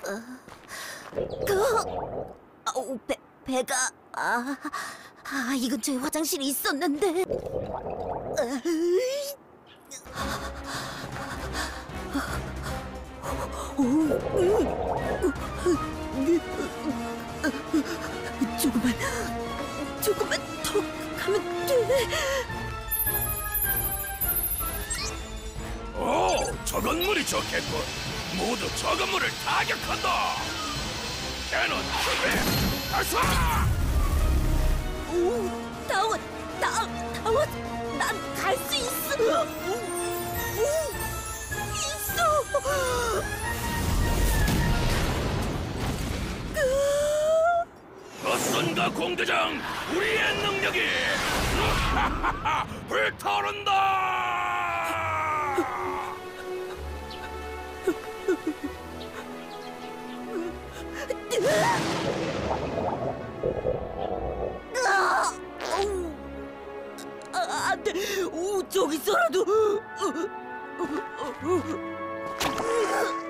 배가 이 근처에 화장실이 있었는데. 조금만 더 가면 돼. 오, 저 건물이 좋겠군. 모두 저 건물을 타격한다. 캐논 준비, 가서! 오, 다원, 난 갈 수 있어. 있어. 어떤가 공대장, 우리의 능력이 불타오른다. 안 돼. 저기서라도.